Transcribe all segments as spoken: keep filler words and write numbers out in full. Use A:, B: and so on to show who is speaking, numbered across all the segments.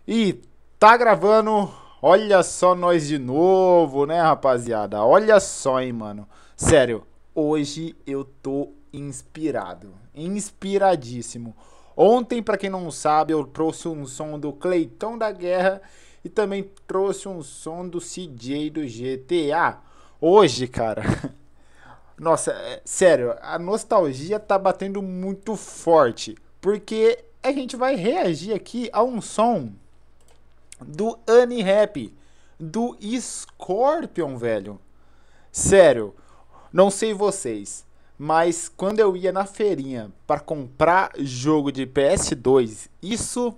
A: E tá gravando, olha só nós de novo, né, rapaziada? Olha só, hein, mano. Sério, hoje eu tô inspirado, inspiradíssimo. Ontem, pra quem não sabe, eu trouxe um som do Cleitão da Guerra e também trouxe um som do C J do G T A. Hoje, cara, nossa, é, sério, a nostalgia tá batendo muito forte, porque a gente vai reagir aqui a um som do Unrap, do Scorpion, velho. Sério, não sei vocês, mas quando eu ia na feirinha para comprar jogo de P S dois, isso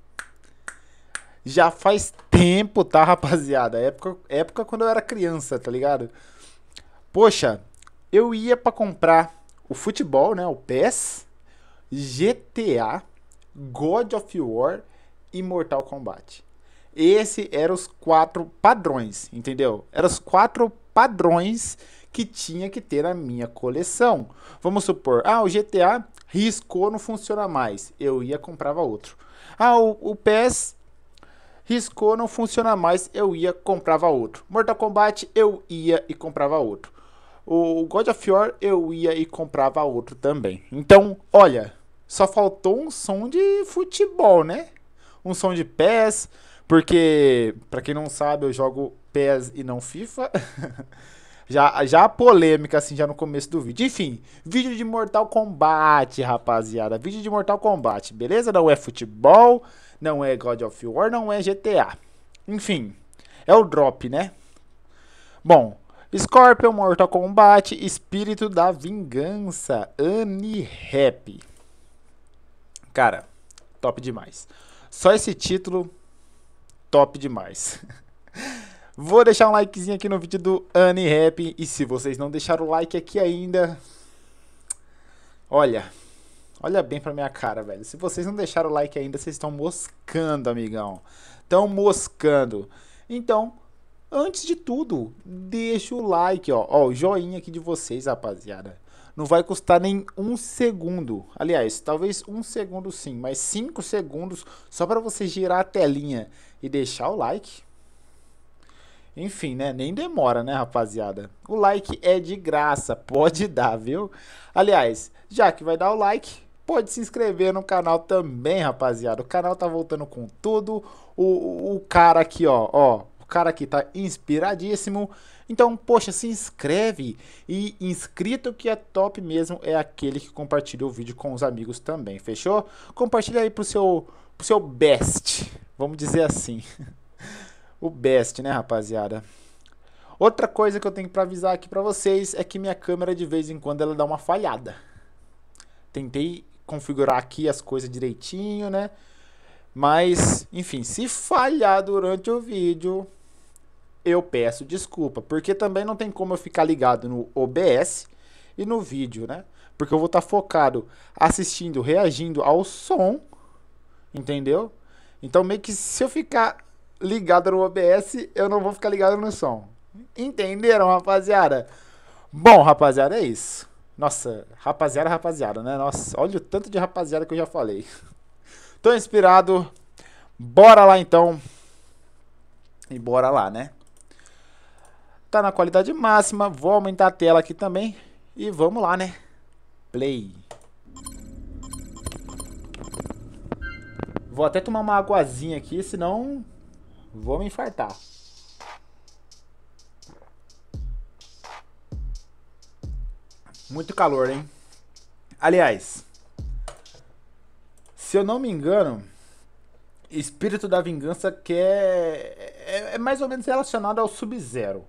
A: já faz tempo, tá, rapaziada? Época, época quando eu era criança, tá ligado? Poxa, eu ia para comprar o futebol, né, o PES, G T A, God of War e Mortal Kombat. Esse eram os quatro padrões, entendeu? Eram os quatro padrões que tinha que ter na minha coleção. Vamos supor, ah, o G T A riscou, não funciona mais. Eu ia comprava outro. Ah, o, o PES riscou, não funciona mais. Eu ia comprava outro. Mortal Kombat eu ia e comprava outro. O God of War eu ia e comprava outro também. Então, olha, só faltou um som de futebol, né? Um som de PES, porque, pra quem não sabe, eu jogo PES e não FIFA. já, já a polêmica, assim, já no começo do vídeo. Enfim, vídeo de Mortal Kombat, rapaziada. Vídeo de Mortal Kombat, beleza? Não é futebol, não é God of War, não é G T A. Enfim, é o drop, né? Bom, Scorpion, Mortal Kombat, Espírito da Vingança, Unrap. Cara, top demais. Só esse título, top demais. Vou deixar um likezinho aqui no vídeo do Unrap. E se vocês não deixaram o like aqui ainda, olha, olha bem pra minha cara, velho. Se vocês não deixaram o like ainda, vocês estão moscando, amigão. Estão moscando. Então, antes de tudo, deixa o like, ó. Ó, o joinha aqui de vocês, rapaziada. Não vai custar nem um segundo. Aliás, talvez um segundo sim, mas cinco segundos só para você girar a telinha e deixar o like. Enfim, né? Nem demora, né, rapaziada? O like é de graça, pode dar, viu? Aliás, já que vai dar o like, pode se inscrever no canal também, rapaziada. O canal tá voltando com tudo. O, o cara aqui, ó, ó. O cara aqui tá inspiradíssimo. Então, poxa, se inscreve. E inscrito que é top mesmo é aquele que compartilha o vídeo com os amigos também, fechou? Compartilha aí pro seu, pro seu best, vamos dizer assim. O best, né, rapaziada? Outra coisa que eu tenho pra avisar aqui pra vocês é que minha câmera de vez em quando ela dá uma falhada. Tentei configurar aqui as coisas direitinho, né? Mas, enfim, se falhar durante o vídeo, eu peço desculpa, porque também não tem como eu ficar ligado no O B S e no vídeo, né? Porque eu vou estar focado assistindo, reagindo ao som, entendeu? Então meio que se eu ficar ligado no O B S, eu não vou ficar ligado no som. Entenderam, rapaziada? Bom, rapaziada, é isso. Nossa, rapaziada, rapaziada, né? Nossa, olha o tanto de rapaziada que eu já falei. Tô inspirado. Bora lá então. E bora lá, né? Tá na qualidade máxima. Vou aumentar a tela aqui também. E vamos lá, né? Play. Vou até tomar uma aguazinha aqui, senão vou me infartar. Muito calor, hein? Aliás, se eu não me engano, Espírito da Vingança que é, é, é mais ou menos relacionado ao Sub-Zero.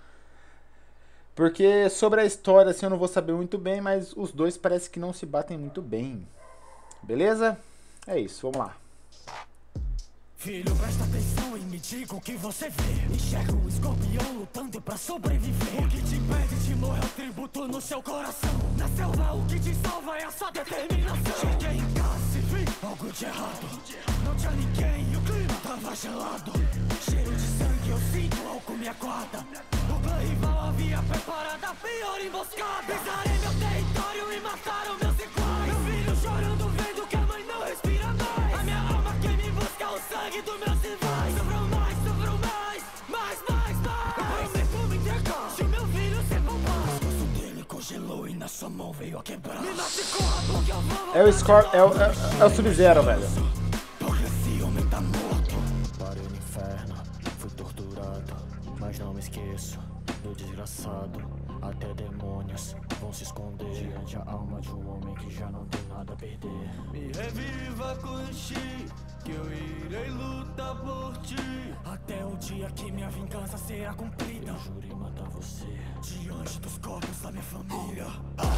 A: Porque sobre a história assim eu não vou saber muito bem, mas os dois parece que não se batem muito bem. Beleza? É isso, vamos lá.
B: Filho, presta atenção e me diga o que você vê. Enxerga um escorpião lutando pra sobreviver. O que te impede de morrer é o tributo no seu coração. Na selva o que te salva é a sua determinação. Cheguei em casa e vi algo de errado. Não tinha ninguém e o clima tava gelado. Cheiro de sangue eu sinto ao comer a corda. O clã rival havia preparado a pior emboscada. Pisarem meu território e mataram meus iguais. Meu filho chorando vendo que a mãe não respira mais. A minha alma queima em busca o sangue. sangue dos meus rivais. Sobrou mais, sobrou mais, mais, mais, mais. Eu prometo me entregar, se o meu filho ser poupar. O pescoço dele congelou e na sua mão veio a quebrar. Me machucou a boca, eu vou.
A: É o Scorp... É o, é, é o Sub-Zero, velho.
B: Porque esse homem tá morto.
C: Parei no inferno, fui torturado, mas não me esqueço do desgraçado. Até demônios vão se esconder diante a alma de um homem que já não tem nada a perder.
B: Me reviva com Xi, que eu irei lutar por ti. Até o dia que minha vingança será cumprida.
C: Eu jurei matar você
B: diante dos corpos da minha família.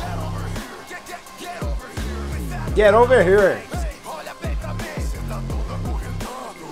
A: Get over here.
B: Olha bem pra mim, cê tá todo acorrentado.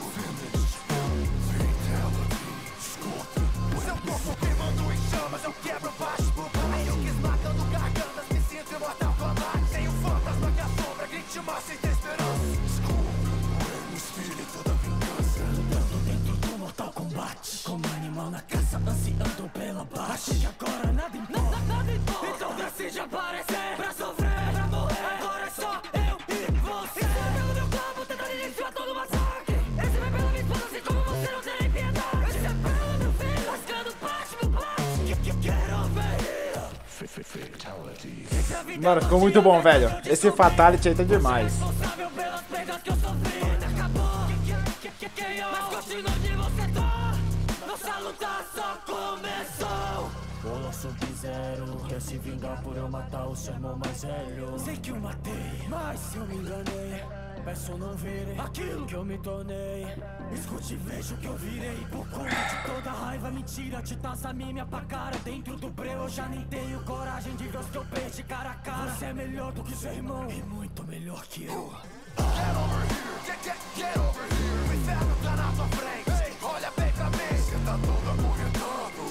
B: Seu corpo queimando em chamas, eu quebro baixo pro pai. Eu quis matando gargantas, me sinto imortal combate. Sem um fantasma que assombra, grite uma sem ter esperança. Desculpa, o espírito da vingança. Lutando dentro do Mortal Kombat, como animal na caça, ansiando pela baixa. Acho que agora nada importa, nada importa. Então decide aparecer, pra sofrer, pra morrer. Agora é só eu e você. Esse vai pelo meu corpo, tentando iniciar todo o massacre. Esse vai pela minha esposa, assim como você não tem piedade. Esse é pelo meu filho, rasgando parte, meu parte. Get over here. Fatality.
A: Mano, ficou muito bom, velho. Esse Fatality aí tá demais.
B: Responsável pelas perdas que eu sofri. Acabou, mas continua onde você tá. Nossa luta só começou.
C: Bola Sub-Zero, quer se vingar por eu matar o seu irmão mais velho.
B: Sei que eu matei, mas se eu me enganei,
C: Peço não verem
B: aquilo
C: que eu me tornei.
B: escute e veja o que eu virei. Por conta de toda raiva, mentira, te taça me apacara. Dentro do breu eu já nem tenho coragem de ver os que eu perdi cara a cara. Você é melhor do que seu irmão e muito melhor que eu. Get over here, get, get, get over here. O inferno tá na tua frente, hey, olha bem pra mim. Cê tá todo acorrentado.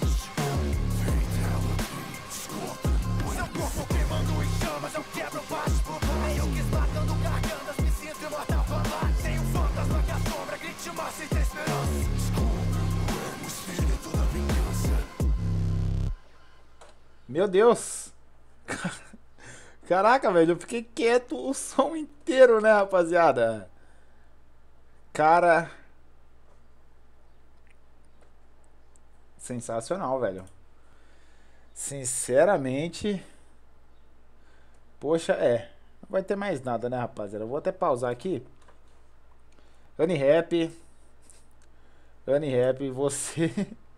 B: Seu corpo queimando em chamas, eu quebro baixo pro pai. Eu quis matando gargantas, me sinto imortal combate. Tem um fantasma que assombra, grite uma sem ter esperança. Desculpe, é o espírito da vingança.
A: Meu Deus. Caraca, velho, eu fiquei quieto o som inteiro, né, rapaziada? Cara... Sensacional, velho. Sinceramente... Poxa, é. Não vai ter mais nada, né, rapaziada? Eu vou até pausar aqui. Unirap. Unirap, você...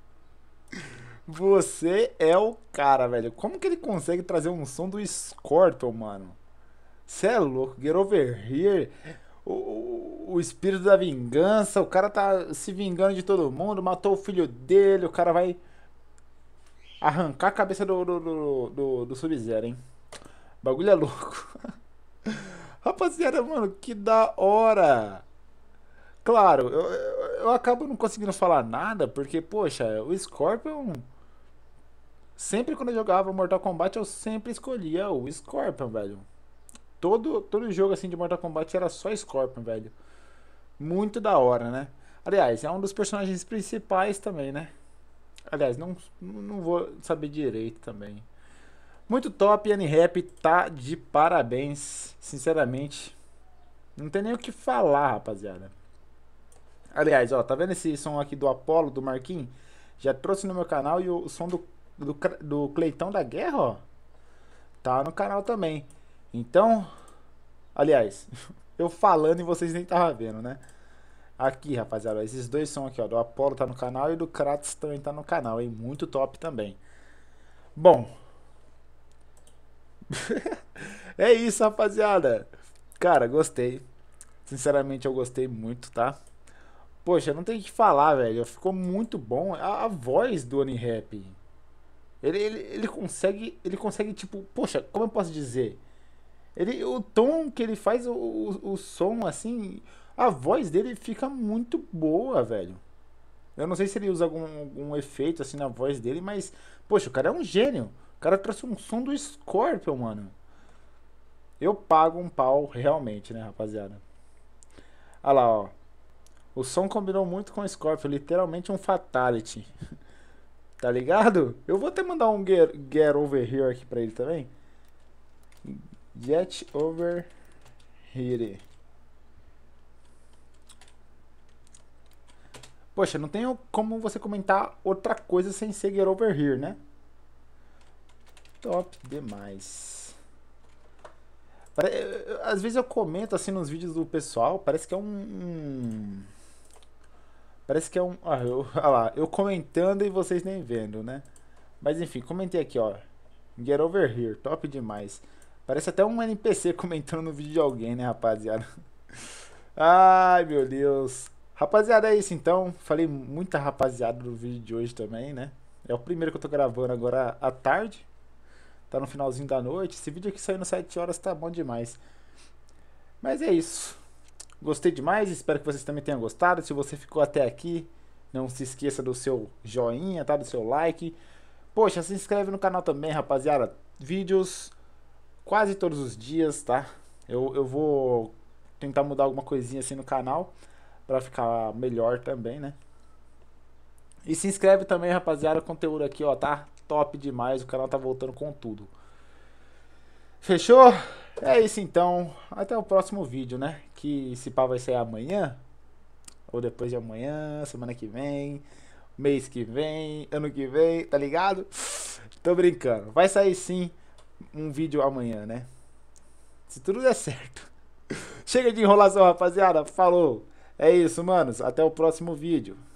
A: Você é o cara, velho. Como que ele consegue trazer um som do Scorpion, mano? Cê é louco. Get over here. O, o, o espírito da vingança. O cara tá se vingando de todo mundo. Matou o filho dele. O cara vai arrancar a cabeça do, do, do, do, do Sub-Zero, hein? O bagulho é louco. Rapaziada, mano, que da hora. Claro, eu, eu, eu acabo não conseguindo falar nada. Porque, poxa, o Scorpion... Sempre quando eu jogava Mortal Kombat, eu sempre escolhia o Scorpion, velho. Todo, todo jogo assim de Mortal Kombat era só Scorpion, velho. Muito da hora, né? Aliás, é um dos personagens principais também, né? Aliás, não, não vou saber direito também. Muito top, Unirap tá de parabéns, sinceramente. Não tem nem o que falar, rapaziada. Aliás, ó, tá vendo esse som aqui do Apollo, do Marquinhos? Já trouxe no meu canal e o som do... Do, do Cleitão da Guerra, ó, tá no canal também. Então, aliás, eu falando e vocês nem estavam vendo, né? Aqui, rapaziada, esses dois são aqui, ó, do Apollo tá no canal e do Kratos também tá no canal, hein? Muito top também. Bom, é isso, rapaziada. Cara, gostei. Sinceramente, eu gostei muito, tá? Poxa, não tem o que falar, velho. Ficou muito bom. A, a voz do Unirap. Ele, ele, ele consegue, ele consegue, tipo, poxa, como eu posso dizer? Ele, o tom que ele faz, o, o, o som, assim, a voz dele fica muito boa, velho. Eu não sei se ele usa algum, algum efeito, assim, na voz dele, mas, poxa, o cara é um gênio. O cara trouxe um som do Scorpion, mano. Eu pago um pau, realmente, né, rapaziada? Olha lá, ó. O som combinou muito com o Scorpion, literalmente um fatality. Tá ligado? Eu vou até mandar um get, get over here aqui pra ele também. Get over here. Poxa, não tem como você comentar outra coisa sem ser Get Over Here, né? Top demais. Às vezes eu comento assim nos vídeos do pessoal, parece que é um... um parece que é um... Ah, eu, ah lá, eu comentando e vocês nem vendo, né? Mas enfim, comentei aqui, ó. Get Over Here, top demais. Parece até um N P C comentando no vídeo de alguém, né, rapaziada? Ai, meu Deus. Rapaziada, é isso então. Falei muita rapaziada no vídeo de hoje também, né? É o primeiro que eu tô gravando agora à tarde. Tá no finalzinho da noite. Esse vídeo aqui saindo sete horas tá bom demais. Mas é isso. Gostei demais. Espero que vocês também tenham gostado. Se você ficou até aqui, não se esqueça do seu joinha, tá? Do seu like. Poxa, se inscreve no canal também, rapaziada. Vídeos quase todos os dias, tá? Eu, eu vou tentar mudar alguma coisinha assim no canal pra ficar melhor também, né? E se inscreve também, rapaziada. O conteúdo aqui, ó, tá top demais. O canal tá voltando com tudo. Fechou? É isso então. Até o próximo vídeo, né? Que se pá vai sair amanhã. Ou depois de amanhã, semana que vem, mês que vem, ano que vem, tá ligado? Tô brincando. Vai sair sim um vídeo amanhã, né? Se tudo der certo. Chega de enrolação, rapaziada. Falou. É isso, manos. Até o próximo vídeo.